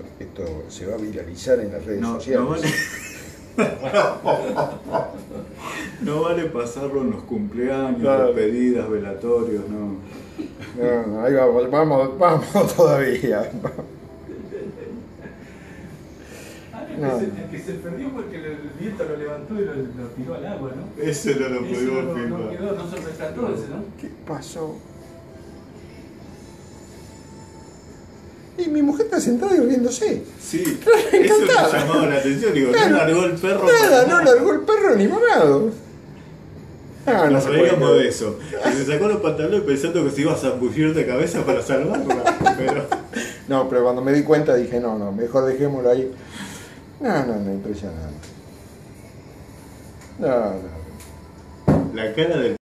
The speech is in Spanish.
esto se va a viralizar en las redes No, sociales. no vale pasarlo en los cumpleaños, Claro. despedidas, velatorios, no. No, ahí vamos todavía. No. El que se perdió porque el viento lo levantó y lo tiró al agua, ¿no? Ese no lo Ese pudimos no filmar. quedó, no se rescató ese, ¿no? ¿Qué pasó? Y mi mujer está sentada y riéndose. Sí, Me eso encantaba. me llamaba la atención. Digo, Claro. no largó el perro. Nada, para no largó el perro ni mamado. Ah, no Nos se puede reíamos creer. de eso. Y se sacó los pantalones pensando que se iba a zambullir de cabeza para salvarla. Pero No, pero cuando me di cuenta dije, no, mejor dejémoslo ahí. No, impresionante. No. la cara del